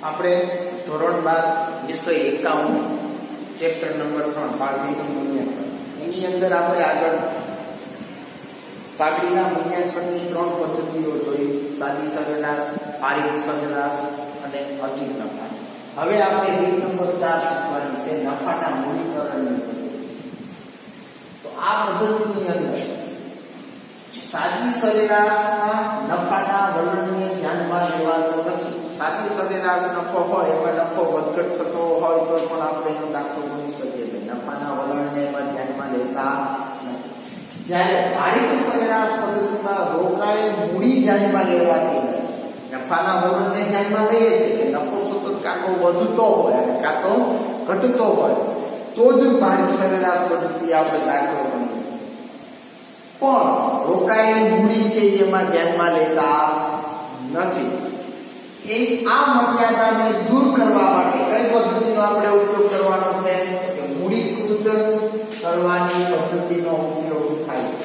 આપણે ધોરણ 12 વિષય 51 ચેપ્ટર નંબર 3 પાઘડીનું મૂલ્યાંકન એની અંદર આપણે આગળ પાઘડીના મૂલ્યાંકનની 3 પદ્ધતિઓ જોઈ: સાદી સરેરાશ, ભારિત સરેરાશ અને અચિત નફા. હવે આપણે રીત નંબર 4 શીખવાની છે, નફાના મૂલ્યાંકનની પદ્ધતિ. તો આ પદ્ધતિની અંદર સાદી સરેરાશમાં નફાના વલણને ધ્યાનમાં લેવાનો નથી. સાદી સરેરાશ નફો હોય એમાં નફો વધઘટ થતો હોય તો પણ આપણે એનો દાખલો ગણી શકીએ કે નફાના વલણને એમાં ધ્યાનમાં લેતા નથી. જ્યારે ભારિત સરેરાશ પદ્ધતિમાં રોકાયેલ મૂડી ધ્યાનમાં લેવાતી નથી. નફાના વલણને ધ્યાનમાં લઈએ છીએ કે નફો સતત કાં તો વધતો હોય અને કાં તો ઘટતો હોય તો જ ભારિત સરેરાશ પદ્ધતિ આપણે દાખલો ગણીએ છીએ. પણ રોકાયેલી મૂડી છે એમાં ધ્યાનમાં લેતા નથી. એ આ મર્યાદાને દૂર કરવા માટે કઈ પદ્ધતિનો આપણે ઉપયોગ કરવાનો છે? કે મૂડીકૃત કરવાની પદ્ધતિનો ઉપયોગ થાય છે.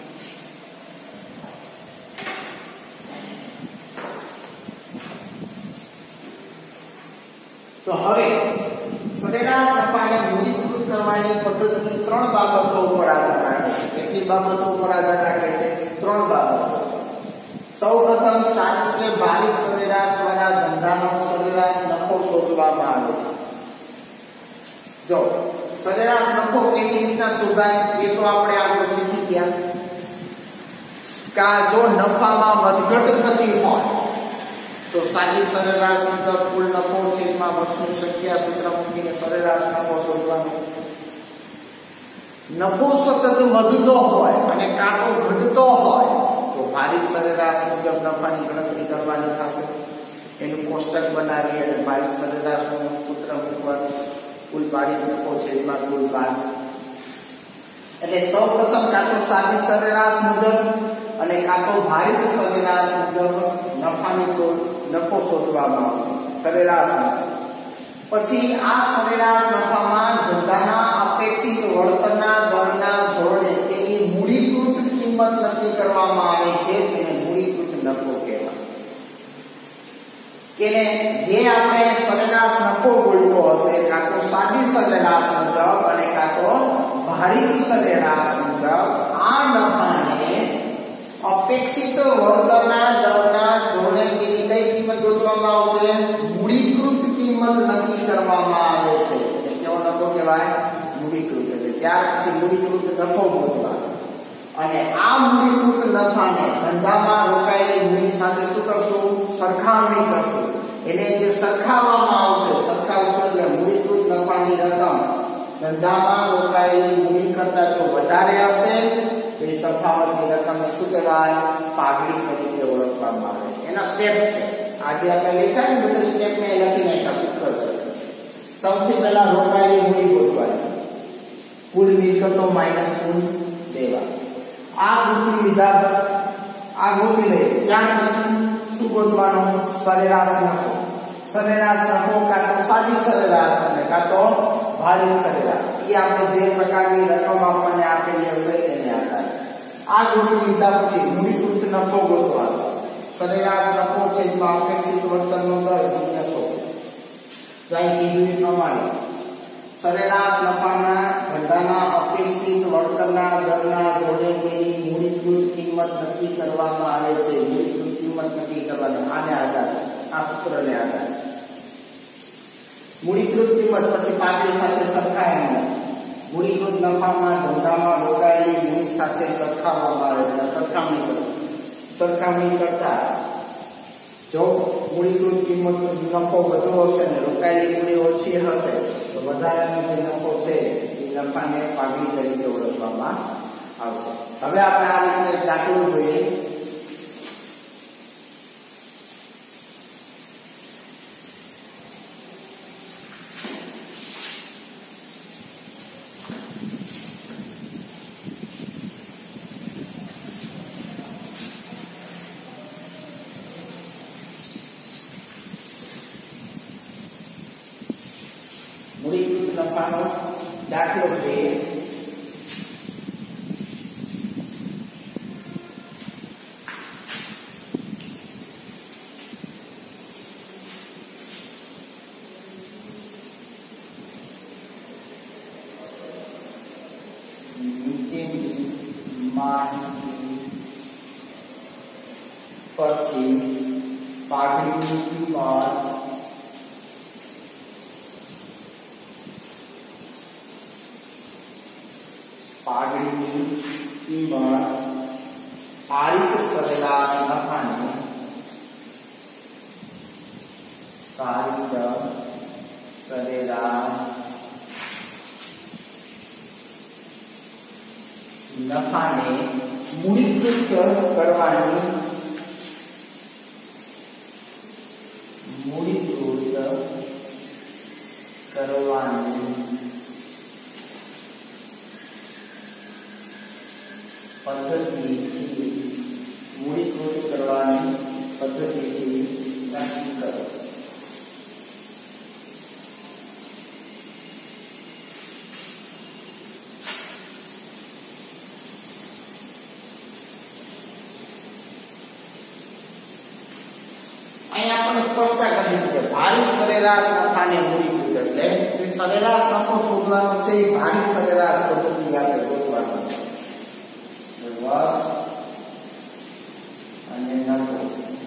તો હવે સરેરાશ નફાને મૂડીકૃત કરવાની પદ્ધતિ 3 બાબતો ઉપર આધાર રાખે છે. કેટલી બાબતો ઉપર આધાર રાખે છે? 3 બાબતો. સૌપ્રથમ સાદી કે ભારિત સરેરાશ દ્વારા ધંધાનો સરેરાશ નફો શોધવામાં આવે છે. જો સરેરાશ નફો કેવી રીતના શોધાય એ તો આપણે આગળ શીખી ગયા. કા જો નફામાં વધઘટ થતી હોય તો સાદી સરેરાશ મુજબ કુલ નફો છેદમાં વર્ષની સંખ્યા સૂત્ર મૂકીને સરેરાશ નફો શોધવાનો. નફો સતત વધતો હોય અને કાં તો ઘટતો હોય તો ભારિત સરેરાશ મુજબ નફાની ગણતરી કરવાની થશે. એનું કોષ્ટક બનાવી અને ભારિત સરેરાશનું સૂત્ર મૂકવાનું. કુલ ભારિત નફો છેદમાં કુલ ભાર. એટલે સૌપ્રથમ કાં તો સાદી સરેરાશ મુજબ અને કાં તો ભારિત સરેરાશ મુજબ નફો શોધવામાં આવશે. સરેરાશ પછી આ સરેરાશ નફામાં ધંધાના અપેક્ષિત વળતરના દરના ધોરણે તેની મૂડીકૃત કિંમત નક્કી કરવામાં આવે છે. તેને મૂડીકૃત નફો કહેવાય. કે જે આપણે સરેરાશ નફો બોલ્યો હશે કાં તો સાદી સરેરાશ મુજબ અને કાં તો ભારિત સરેરાશ મુજબ આ નફાને અપેક્ષિત વળતરના દરના ધોરણે તેની કઈ કિંમત ગોતવામાં આવશે? મૂડીકૃત કિંમત નક્કી કરવામાં આવે છે. કેવો નફો કહેવાય? મૂડીકૃત. એટલે ત્યાર પછી મૂડીકૃત નફો ગોતવાનો. અને આ મૂડીકૃત નફાને ધંધામાં રોકાયેલી મૂડી સાથે શું કરશું? સરખામણી કરશું. એને જે સરખાવવામાં આવશે, સરખાવશું એટલે મૂડીકૃત નફાની રકમ ધંધામાં રોકાયેલી મૂડી કરતાં જો વધારે હશે તો એ તફાવતની રકમને શું કહેવાય? પાઘડી તરીકે ઓળખવામાં આવે છે. એના સ્ટેપ છે. આજે આપણે લખ્યા ને બધા સ્ટેપ ને લખી નાખ્યા સૂત્ર છે. સૌથી પહેલા રોકાયેલી મૂડી ગોતવાની. કુલ મિલકતો માઈનસ કુલ દેવા. આ ગોતી લીધા, આ ગોતી લઈએ. ત્યાર પછી શું ગોતવાનું? સરેરાશ નફો. સરેરાશ નફો કાં તો સાદી સરેરાશ અને કાં તો ભારિત સરેરાશ. એ આપણે જે પ્રકારની રકમ આપણને આપેલી હશે એને આધારે આ ગોતી લીધા પછી મૂડીકૃત નફો ગોતવાનો. સરેરાશ નફો છેદમાં અપેક્ષિત વળતરનો દર ગુણ્યા 100. જાય કીધું એ પ્રમાણે સરેરાશ નફાના ધંધાના અપેક્ષિત વળતરના દરના ધોરણે તેની મૂડીકૃત કિંમત નક્કી કરવામાં આવે છે. મૂડીકૃત કિંમત નક્કી કરવાની આને આધારે, આ સૂત્રને આધારે મૂડીકૃત કિંમત પછી પાઘડી સાથે સરખાવવામાં. મૂડીકૃત નફામાં ધંધામાં રોકાયેલી મૂડી સાથે સરખાવવામાં આવે છે. સરખામણી કરતા જો મૂડીકૃત કિંમત નફો વધુ હશે ને રોકાયેલી મૂડી ઓછી હશે તો વધારાનો જે નફો છે એ નફાને પાઘડી તરીકે ઓળખવામાં આવશે. હવે આપણે આ રીતે એક દાખલો જોઈએ. મૂડીકૃત નફાનો દાખલો જોઈએ. પછી પાઘડીની કિંમત તારીખ સરેરાશ નફાની તારીખ સરેરાશ નફાને મૂડીકૃત કરવાની પદ્ધતિથી નક્કી કરો. અહીં આપણે સ્પષ્ટતા કરી છે ભારી સરેરાશ નફાને મૂડીકૃત એટલે જે સરેરાશ નફો શોધવાનો છે એ ભારી સરેરાશ પદ્ધતિ આપણે ગોતવાનો છે. વર્ષ અને નફો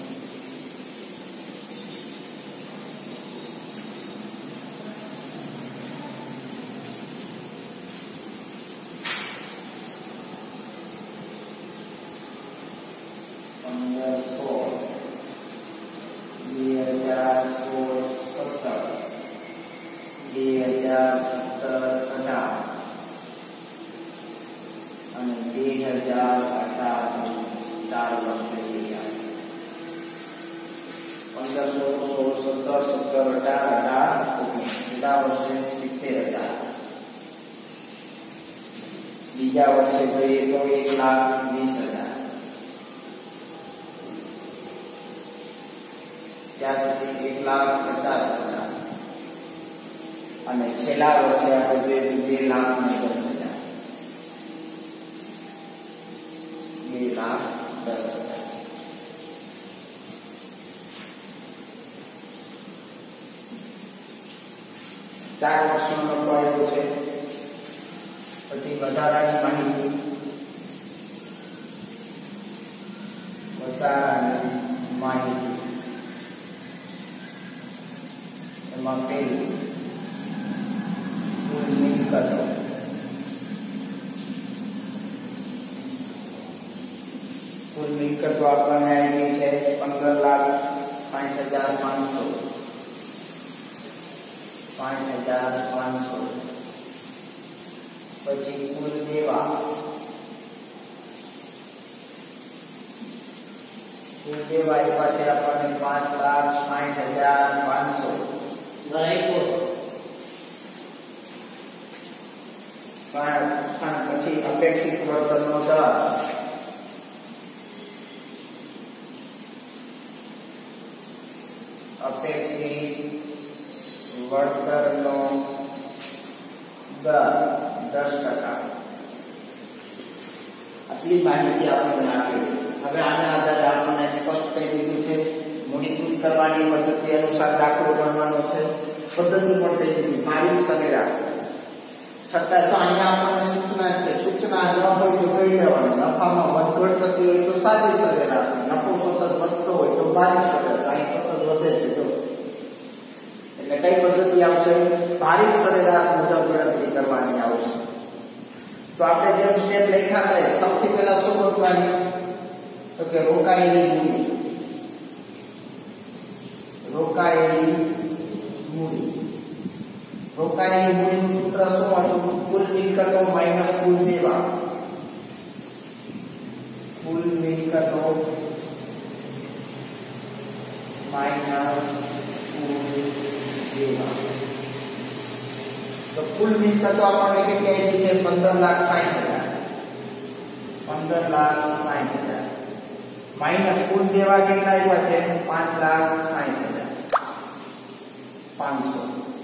બીજા વર્ષે જોઈએ તો 1,20,000 ત્યાર પછી 1,50,000 અને છેલ્લા વર્ષે આપણે જોઈએ તો 2,10,000 2,10,000 ચાર વર્ષનો નફો આવ્યો છે. પછી વધારાની માહિતી એમાં પેલું કુલ મિલકતો આપણને આવી છે 15,60,500 પછી કુલ દેવા આપ્યા છે આપણને 5,60,500 પછી અપેક્ષિત વળતરનો દર વળતરનો દર 10%. આટલી માહિતી આપણને આપી. હવે આના આધારે આપણને સ્પષ્ટ કહી દીધું છે મૂડીકૃત કરવાની પદ્ધતિ અનુસાર દાખલો ગણવાનો છે. પદ્ધતિ પણ કહી દીધી ભારી સરેરાશ. છતાં તો અહીંયા આપણને સૂચના છે. સૂચના ન હોય તો જોઈ લેવાનું. નફામાં વધઘટ થતી હોય તો સાદી સરેરાશ, નફો સતત વધતો હોય તો ભારી સરેરાશ. અહીં સતત વધે છે જો એટલે કઈ પદ્ધતિ આવશે? ભારી સરેરાશ મુજબ ગણતરી કરવાની આવશે. તો આપણે જેમ સ્ટેપ લખ્યા હતા સૌથી પહેલા શું ગોતવાની? તો કે રોકાયેલી મૂડી મૂડીનું સૂત્ર શું હતું? કુલ મિલકતો માઈનસ કુલ દેવા. કુલ મિલકતો માઈનસ કુલ દેવા. તો કુલ મિલકતો આપણને કેટલી આવી છે? 15,60,000. 15,60,000 માઈનસ કુલ દેવા કેટલા આવ્યા છે? 5,60,500.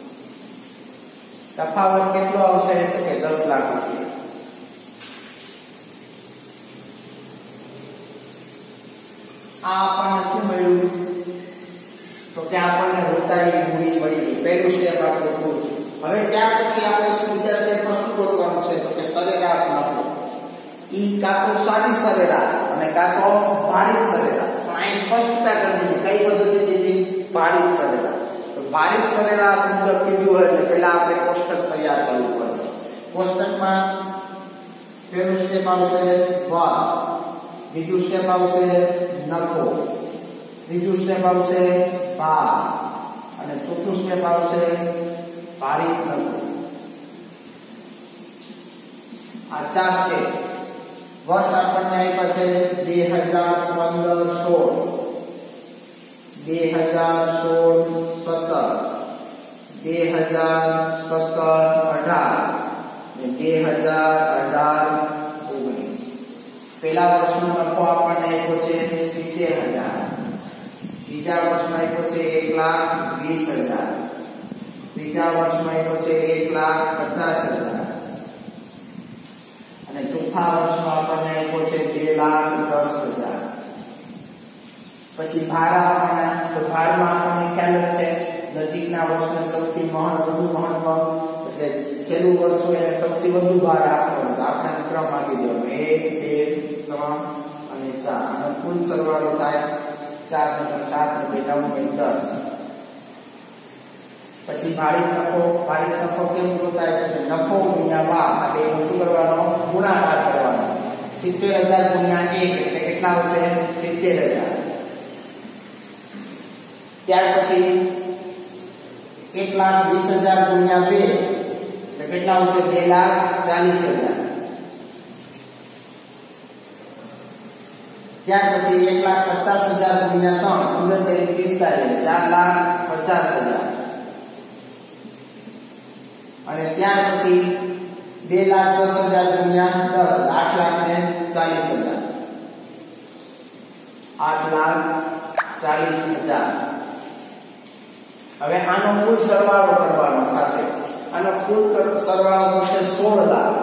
તફાવત કેટલો આવશે? તો કે 10 લાખ રૂપિયા. આ આપણને શું મળ્યું? તો કે આપણને રોકાયેલી મૂડી મળી ગઈ. પહેલું સ્ટેપ આપણું પૂરું. હવે ત્યાર પછી આપણે શું બીજા સ્ટેપમાં શું ગોતવાનું છે? તો કે સરેરાશ નફો. ઈ કાં તો સાદી સરેરાશ અને કાં તો ભારી સરેરાશ. પણ અહીં સ્પષ્ટતા કરી દીધી કઈ પદ્ધતિ દીધી ભારિત સરેરાશ તો ભારિત સરેરાશ મુજબ કીધું હોય એટલે પહેલા આપણે કોષ્ટક તૈયાર કરવું પડે કોષ્ટકમાં પહેલું સ્ટેપ આવશે વર્ષ બીજું સ્ટેપ આવશે નફો ત્રીજું સ્ટેપ આવશે ભાર અને ચોથું સ્ટેપ આવશે ભારિત નફો આ ચાર સ્ટેપ वर्ष આપણને આપ્યા છે 2015-16 2016-17 2017-18 અને 2018-19 પહેલા વર્ષનો નફો આપણને આપ્યો છે 70000 બીજા વર્ષનો આપ્યો છે 1,20,000 ત્રીજા વર્ષનો આપ્યો છે 1,50,000 અને ચોથા વર્ષનો આપણને આપ્યો છે 2,10,000 પછી ભાર આપવાના તો ભારમાં આપણને ખ્યાલ જ છે નજીકના વર્ષને સૌથી વધુ મહત્વ એટલે છેલ્લું વર્ષ હોય એને સૌથી વધુ ભાર આપવાનો આપણે ક્રમ આપી દો 1 2 3 અને 4 અને કુલ સરવાળો થાય 4 × 7 = 10 પછી ભારિત નફો કેમ ગોતાય છે નફો ગુણ્યા ભાર આ બેનો શું કરવાનો ગુણાકાર કરવાનો 70000 ગુણ્યા 1 એટલે કેટલા આવશે 70000 ત્યાર પછી 1,20,000 ગુણ્યા 2 એટલે કેટલા આવશે 2,40,000 ત્યાર પછી 1,50,000 ગુણ્યા 3 4,50,000 અને ત્યાર પછી 2,10,000 ગુણ્યા 10 8,40,000 હવે આનો કુલ સરવાળો કરવાનો થશે આનો કુલ સરવાળો થશે 16 લાખ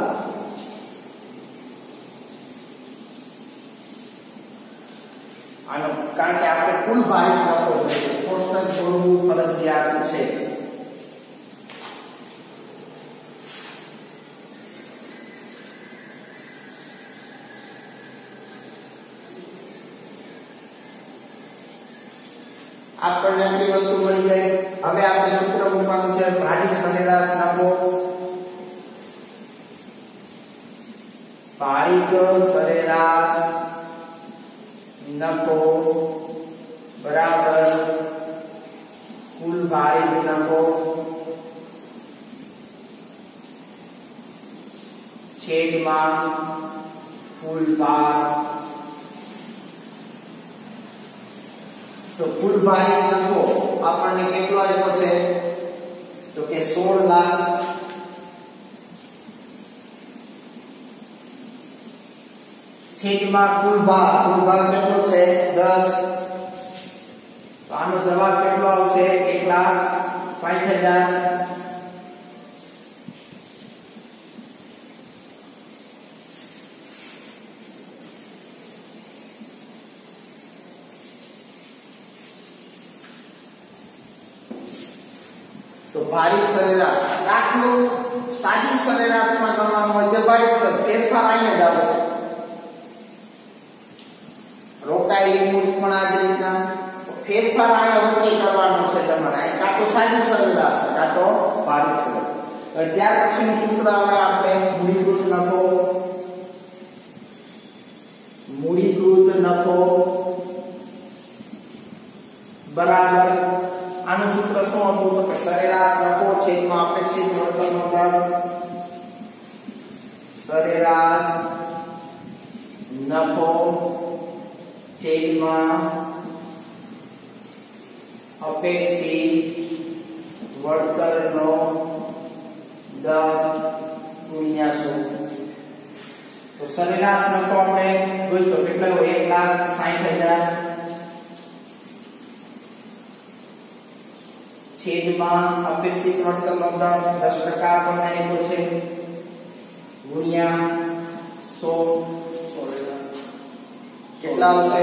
આનો કારણ કે આપણે કુલ ભારિત નફો છે કોષ્ટક જોડવું ફરજિયાત છે આપણને આટલી વસ્તુ મળી ગઈ હવે આપણે સૂત્ર મૂકવાનું છે ભારિત સરેરાશ નફો ભારિત સરેરાશ નફો બરાબર કુલ ભારિત નફો છેદમાં કુલ ભાર તો કુલ ભારિત નફો આપણને કેટલો આવ્યો છે તો કે 16 લાખ છેદમાં કુલ ભાર કેટલો છે 10 તો આનો જવાબ કેટલો આવશે 1,60,000 तो भारित सरेराश दाखलो सादी सरेराश में गणवानुं होय तो भारित फेरफार अहींया ज आवशे रोकायेली मूडी पण आ ज रीतना फेरफार अहींया वच्चे करवानो छे तमारे कां तो सादी सरेराश कां तो भारित सरेराश त्यार पछीनुं सूत्र आवे आपणे मूडीकृत नफो बराबर આનું સૂત્ર શું હતું તો કે સરેરાશ નફો છેદમાં અપેક્ષિત વળતરનો દર સરેરાશ નફો છેદમાં અપેક્ષિત વળતરનો દર ગુણ્યા 100 તો સરેરાશ નફો આપણે જોઈ તો કેટલો 1,60,000 છેદમાં અપેક્ષિત વળતરનો દર 10% આપણને આપ્યો છે ગુણ્યા 100 કેટલા આવશે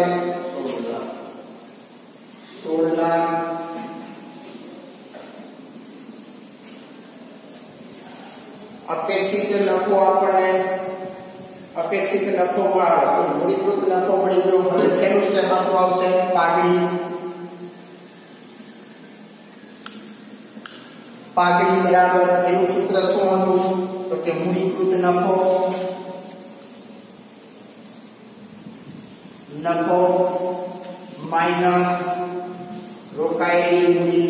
16 લાખ અપેક્ષિત નફો આપણને અપેક્ષિત નફો મળે તો મૂડીકૃત નફો મળી ગયો. હવે છેલ્લું સ્ટેપ આપણું આવશે પાઘડી. પાઘડી બરાબર એનું સૂત્ર શું હતું તો કે મૂડીકૃત નફો માઈનસ રોકાયેલી મૂડી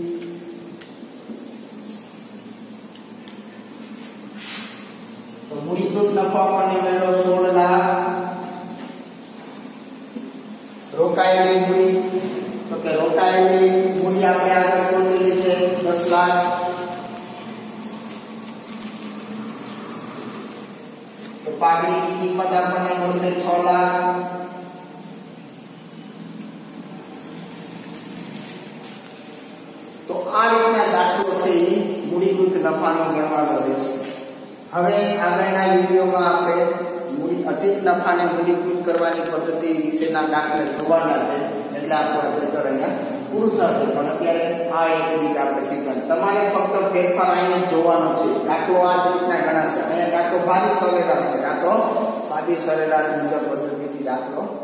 તો મૂડીકૃત નફો આપણને મળ્યો 16 લાખ. રોકાયેલી મૂડી તો કે રોકાયેલી મૂડી આપણે આગળ ગોતેલી છે 10 લાખ. તો પાઘડીની કિંમત આપણને મળશે 6 લાખ. તો આ રીતના દાખલો છે એ મૂડીકૃત નફાનો ગણવાનો રહેશે. હવે આગળના વિડીયોમાં આપણે અધિક નફાને મૂડીકૃત કરવાની પદ્ધતિ વિશેના દાખલા જોવાના છે. એટલે આપણું આ ચેપ્ટર અહીંયા પૂરું થશે. પણ અત્યારે આ એક રીત આપણે શીખવાની. તમારે ફક્ત ફેરફાર અહીંયા જોવાનો છે. દાખલો આ જ રીતના ગણાશે. અહીંયા કાં તો ભારિત સરેરાશ છે કાં તો સાદી સરેરાશ મુજબ પદ્ધતિથી દાખલો